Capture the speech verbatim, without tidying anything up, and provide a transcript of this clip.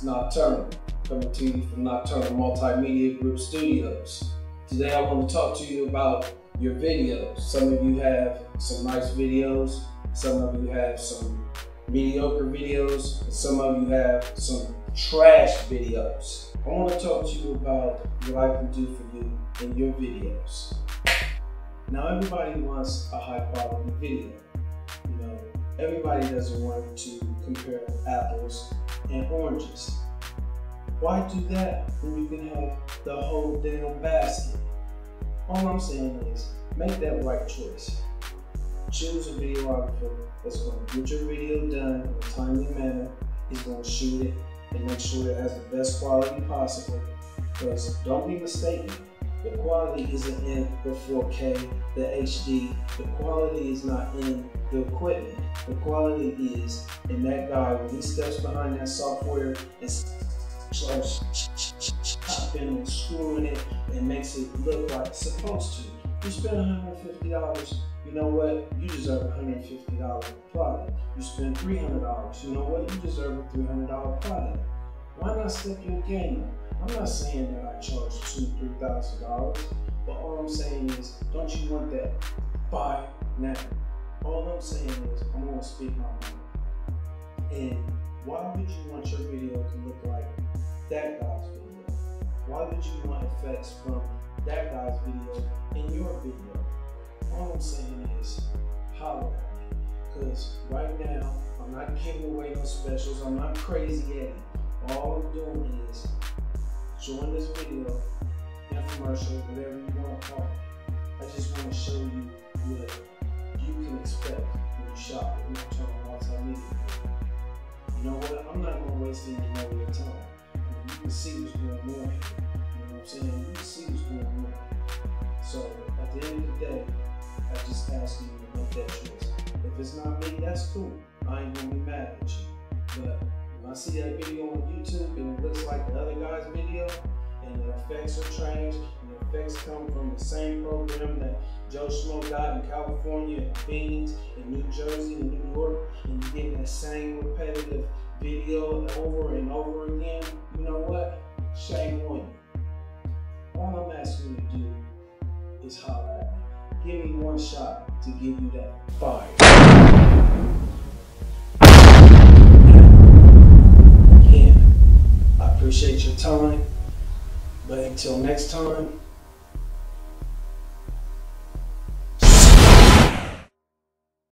Nocturnal, coming to you from Nocturnal Multi-Media Group Studios. Today I want to talk to you about your videos. Some of you have some nice videos, some of you have some mediocre videos, and some of you have some trash videos. I want to talk to you about what I can do for you in your videos. Now everybody wants a high quality video. You know, everybody doesn't want to compare apples and oranges. Why do that when you can have the whole damn basket? All I'm saying is, make that right choice. Choose a videographer that's going to get your video done in a timely manner. He's going to shoot it and make sure it has the best quality possible. Because don't be mistaken, the quality isn't in the four K, the H D. The quality is not in the equipment. The quality is in that guy when he steps behind that software and starts chopping and screwing it and makes it look like it's supposed to. You spend one hundred fifty dollars, you know what? You deserve a one hundred fifty dollar product. You spend three hundred dollars, you know what? You deserve a three hundred dollar product. Why not step your game up? I'm not saying that I charge two, three thousand dollars, but all I'm saying is, don't you want that? Buy now. All I'm saying is, I'm gonna speak my mind. And why would you want your video to look like that guy's video? Why would you want effects from that guy's video in your video? All I'm saying is, holler at me. Because right now, I'm not giving away no specials. I'm not crazy Eddie. All I'm doing is join this video, infomercial, whatever you want to call it. I just want to show you what you can expect when you shop at Nocturnal Multi-Media Group. You know what? I'm not going to waste any more of your time. You can see what's going on here. You know what I'm saying? You can see what's going on. So at the end of the day, I just ask you to make that choice. If it's not me, that's cool. I ain't going to be mad at you. But when I see that video on YouTube and it looks like the other guy's video, and the effects are trash, and the effects come from the same program that Joe Schmo got in California, and Phoenix, and New Jersey, and New York, and you're getting that same repetitive video over and over again, you know what? Shame on you. All I'm asking you to do is holler at me. Give me one shot to give you that fire. Again, I appreciate your time, but until next time,